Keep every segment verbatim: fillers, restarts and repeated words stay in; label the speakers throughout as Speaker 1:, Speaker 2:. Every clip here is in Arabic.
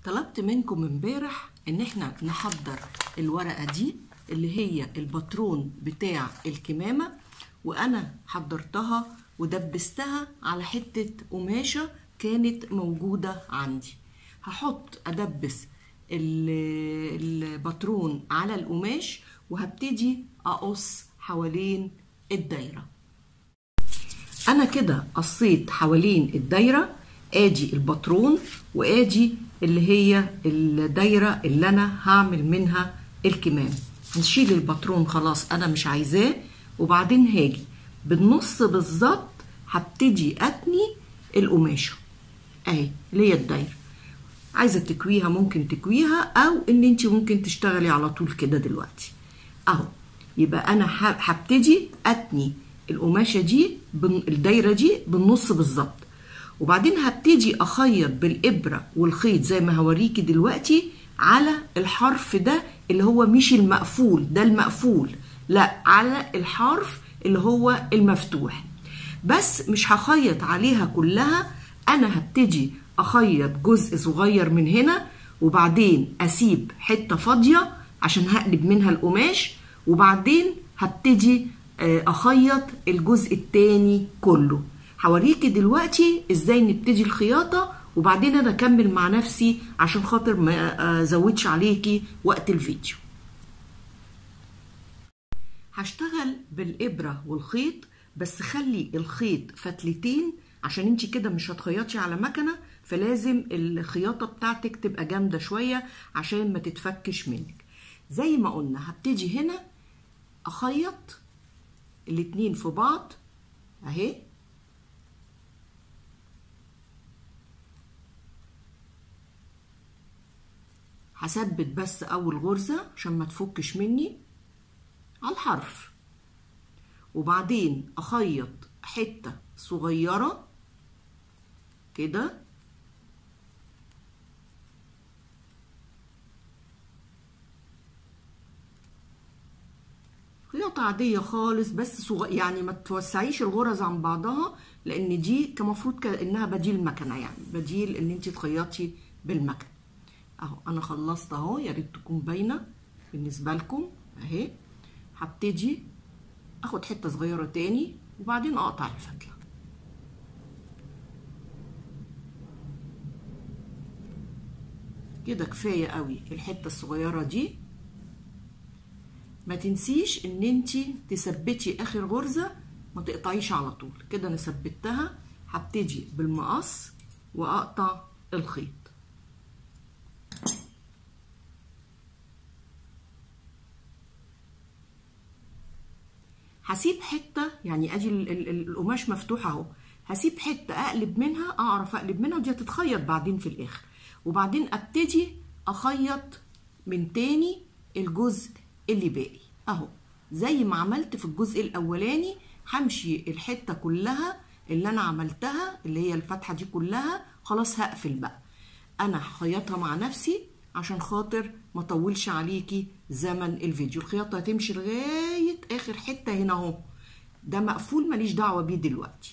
Speaker 1: طلبت منكم امبارح ان احنا نحضر الورقة دي اللي هي الباترون بتاع الكمامة، وانا حضرتها ودبستها على حتة قماشة كانت موجودة عندي. هحط ادبس الباترون على القماش وهبتدي اقص حوالين الدايرة. انا كده قصيت حوالين الدايرة، ادي الباترون وادي اللي هي الدايرة اللي انا هعمل منها الكمام. هنشيل الباترون خلاص انا مش عايزاه، وبعدين هاجي بالنص بالظبط هبتدي اتني القماشة اهي اللي هي الدايرة. عايزة تكويها ممكن تكويها، او ان انت ممكن تشتغلي على طول كده دلوقتي اهو. يبقى انا هبتدي اتني القماشة دي الدايرة دي بالنص بالظبط، وبعدين هبتدي اخيط بالابرة والخيط زي ما هوريكي دلوقتي على الحرف ده اللي هو مش المقفول، ده المقفول، لا على الحرف اللي هو المفتوح. بس مش هخيط عليها كلها، انا هبتدي اخيط جزء صغير من هنا وبعدين اسيب حتة فاضية عشان هقلب منها القماش، وبعدين هبتدي اخيط الجزء التاني كله. هوريكي دلوقتي ازاي نبتدي الخياطة، وبعدين انا اكمل مع نفسي عشان خاطر ما ازودش عليكي وقت الفيديو. هشتغل بالابرة والخيط، بس خلي الخيط فتلتين عشان انتي كده مش هتخيطي على مكنة، فلازم الخياطة بتاعتك تبقى جامدة شوية عشان ما تتفكش منك. زي ما قلنا هبتدي هنا اخيط الاتنين في بعض اهي، هثبت بس اول غرزة عشان ما تفكش مني على الحرف، وبعدين اخيط حتة صغيرة كده خياطة عادية خالص بس صغير، يعني ما توسعيش الغرز عن بعضها، لان دي كمفروض كأنها بديل مكنة، يعني بديل ان انت تخيطي بالمكنة اهو. انا خلصت اهو، يا ريت تكون باينة بالنسبة لكم اهي. هبتدي اخد حتة صغيرة تاني وبعدين اقطع الفتلة كده. كفاية قوي الحتة الصغيرة دي. ما تنسيش ان انتي تثبتي اخر غرزة، ما تقطعيش على طول كده. انا ثبتها، هبتدي بالمقص واقطع الخيط. هسيب حتة، يعني ادي القماش مفتوح اهو، هسيب حتة اقلب منها، اعرف اقلب منها، ودي هتتخيط بعدين في الاخر. وبعدين ابتدي اخيط من تاني الجزء اللي باقي اهو، زي ما عملت في الجزء الاولاني. همشي الحته كلها اللي انا عملتها اللي هي الفتحه دي كلها، خلاص هقفل بقى. انا هخيطها مع نفسي عشان خاطر ما اطولش عليكي زمن الفيديو. الخياطه هتمشي لغايه اخر حته هنا اهو، ده مقفول ماليش دعوه بيه دلوقتي.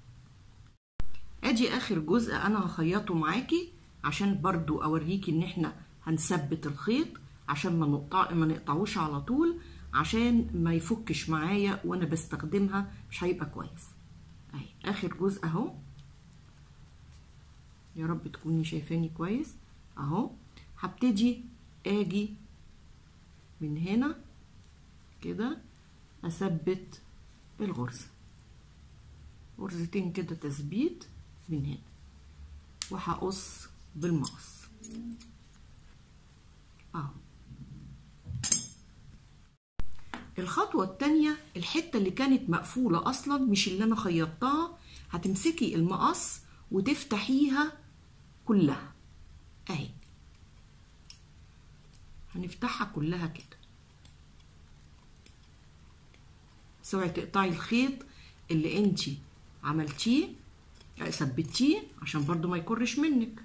Speaker 1: ادي اخر جزء انا هخيطه معاكي عشان برضو اوريكي ان احنا هنثبت الخيط عشان ما نقطع ما نقطعوش على طول، عشان ما يفكش معايا وانا بستخدمها، مش هيبقى كويس. اهي اخر جزء اهو، يا رب تكوني شايفاني كويس اهو. هبتدي اجي من هنا كده اثبت الغرزه، غرزتين كده تثبيت من هنا، وهقص بالمقص اهو. الخطوة التانية، الحتة اللي كانت مقفولة اصلا مش اللي انا خيطتها، هتمسكي المقص وتفتحيها كلها اهي، هنفتحها كلها كده. اوعي تقطعي الخيط اللي انتي عملتيه ثبتيه عشان برضو ما يكرش منك.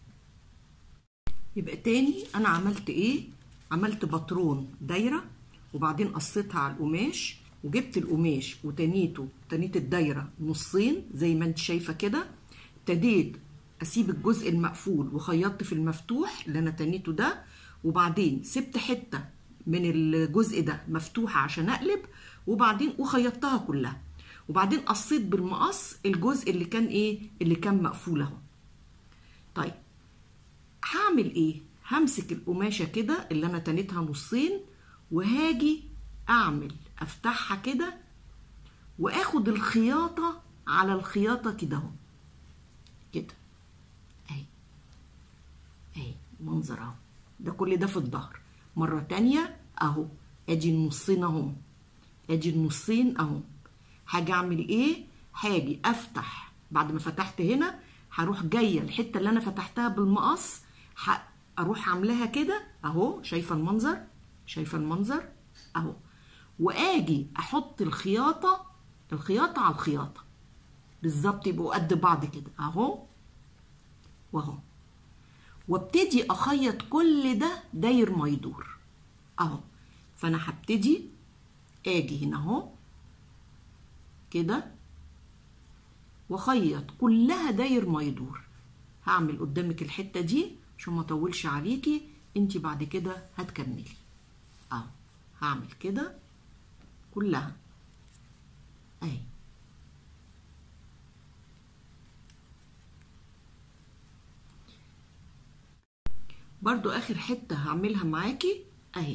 Speaker 1: يبقى تاني انا عملت ايه؟ عملت باترون دايره، وبعدين قصيتها على القماش، وجبت القماش وتنيته تنيت الدايره نصين زي ما انت شايفه كده. ابتديت اسيب الجزء المقفول وخيطت في المفتوح اللي انا تنيته ده، وبعدين سبت حته من الجزء ده مفتوحه عشان اقلب، وبعدين وخيطتها كلها، وبعدين قصيت بالمقص الجزء اللي كان ايه اللي كان مقفول اهو. طيب هعمل ايه؟ همسك القماشه كده اللي انا تنيتها نصين، وهاجي اعمل افتحها كده واخد الخياطه على الخياطه كده اهو كده اهي اهي منظر اهو. ده كل ده في الظهر. مره تانيه اهو، ادي النصين اهو، ادي النصين اهو. هاجي اعمل ايه؟ هاجي افتح، بعد ما فتحت هنا هروح جايه الحته اللي انا فتحتها بالمقص، اروح عاملاها كده اهو. شايفه المنظر؟ شايفه المنظر اهو. واجي احط الخياطه الخياطه على الخياطه بالظبط، يبقوا قد بعض كده اهو واهو، وابتدي اخيط كل ده داير ما يدور اهو. فانا هبتدي اجي هنا اهو كده واخيط كلها داير ما يدور. هعمل قدامك الحته دي عشان ما اطولش عليكي، انتي بعد كده هتكملي اهو. هعمل كده كلها اهي. برضو اخر حته هعملها معاكي اهي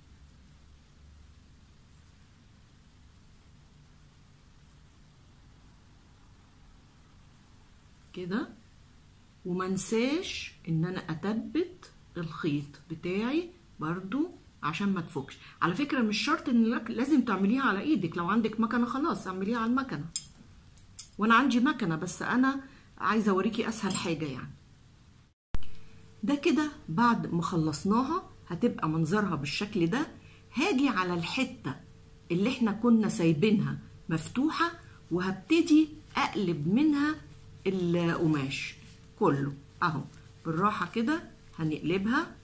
Speaker 1: كده، ومنساش ان انا اثبت الخيط بتاعي برضو عشان ما تفكش. على فكره مش شرط ان لازم تعمليها على ايدك، لو عندك مكنه خلاص اعمليها على المكنه، وانا عندي مكنه بس انا عايزه اوريكي اسهل حاجه يعني. ده كده بعد ما خلصناها هتبقى منظرها بالشكل ده. هاجي على الحته اللي احنا كنا سايبينها مفتوحه، وهبتدي اقلب منها القماش كله اهو بالراحه كده. هنقلبها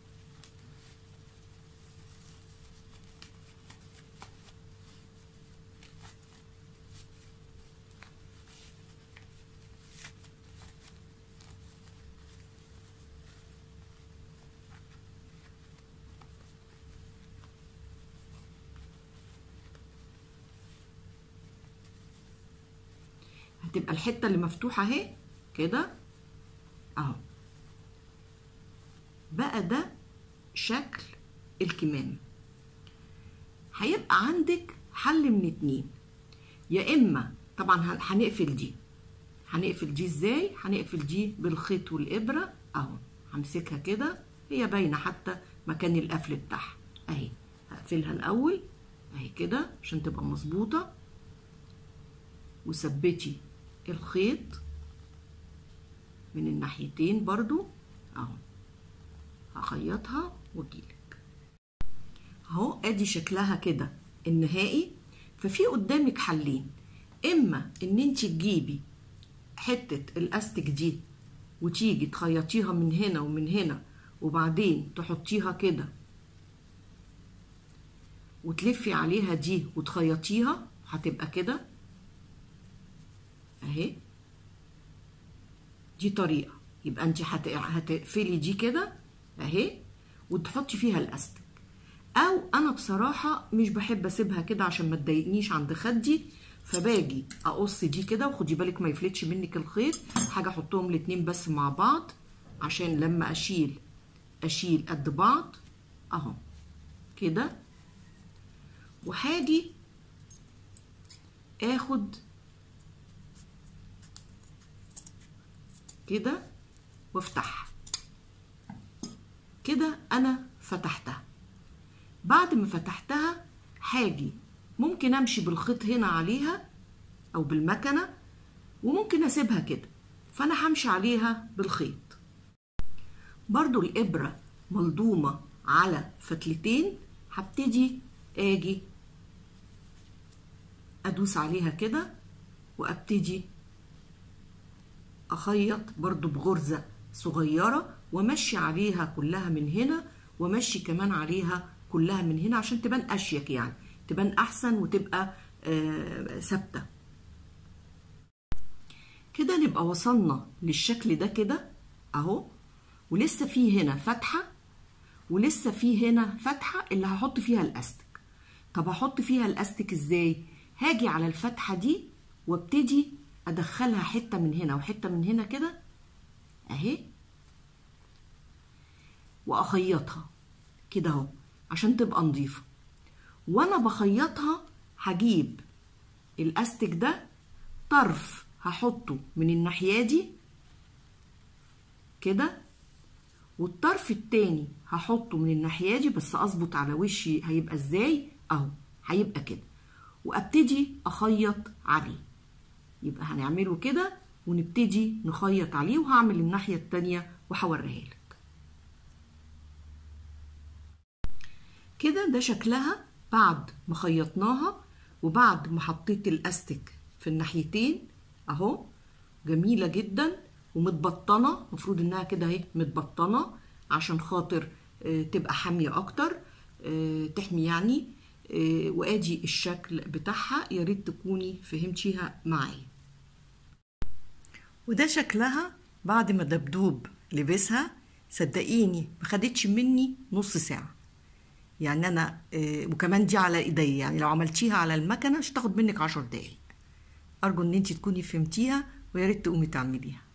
Speaker 1: هتبقى الحته اللي مفتوحه اهي كده اهو. بقى ده شكل الكمام. هيبقى عندك حل من اتنين، يا اما طبعا هنقفل دي. هنقفل دي ازاي؟ هنقفل دي بالخيط والابره اهو. همسكها كده، هي باينه حتى مكان القفل بتاعها اهي. هقفلها الاول اهي كده عشان تبقى مظبوطه، وثبتي الخيط من الناحيتين برضو اهو. هخيطها واجيلك اهو. ادي شكلها كده النهائي. ففي قدامك حلين، اما ان انت تجيبي حته الاستك دي وتيجي تخيطيها من هنا ومن هنا، وبعدين تحطيها كده وتلفي عليها دي وتخيطيها، هتبقى كده اهي. دي طريقه. يبقى انت هتقفلي دي كده اهي وتحطي فيها الاستك. او انا بصراحه مش بحب اسيبها كده عشان ما تضايقنيش عند خدي، فباجي اقص دي كده، وخدي بالك ما يفلتش منك الخيط. حاجه احطهم الاتنين بس مع بعض عشان لما اشيل اشيل قد بعض اهو كده. وهاجي اخد كده وافتحها كده. انا فتحتها. بعد ما فتحتها هاجي ممكن امشي بالخيط هنا عليها او بالمكنه، وممكن اسيبها كده. فانا همشي عليها بالخيط. برضو الابره ملضومه على فتلتين، هبتدي اجي ادوس عليها كده وابتدي اخيط برضو بغرزه صغيره، وامشي عليها كلها من هنا، وامشي كمان عليها كلها من هنا عشان تبان اشيك، يعني تبان احسن وتبقى آه ثابته كده. نبقى وصلنا للشكل ده كده اهو، ولسه فيه هنا فتحه ولسه فيه هنا فتحه اللي هحط فيها الاستك. طب هحط فيها الاستك ازاي؟ هاجي على الفتحه دي وابتدي ادخلها حته من هنا وحته من هنا كده اهي، واخيطها كده اهو عشان تبقى نظيفه. وانا بخيطها هجيب الاستك ده طرف هحطه من الناحيه دي كده، والطرف التاني هحطه من الناحيه دي، بس اظبط على وشي هيبقى ازاي اهو، هيبقى كده، وابتدي اخيط عليه. يبقى هنعمله كده ونبتدي نخيط عليه، وهعمل الناحيه التانيه وهوريها لك كده. ده شكلها بعد ما خيطناها وبعد ما حطيت الاستك في الناحيتين اهو. جميله جدا ومتبطنه، المفروض انها كده اهي متبطنه عشان خاطر آه تبقى حاميه اكتر، آه تحمي يعني. آه وادي الشكل بتاعها، يا ريت تكوني فهمتيها معايا. وده شكلها بعد ما دبدوب لبسها. صدقيني ما خدتش مني نص ساعه يعني انا آه وكمان دي على ايدي، يعني لو عملتيها على المكنه مش تاخد منك عشر دقايق. ارجو ان انت تكوني فهمتيها، ويا ريت تقومي تعمليها.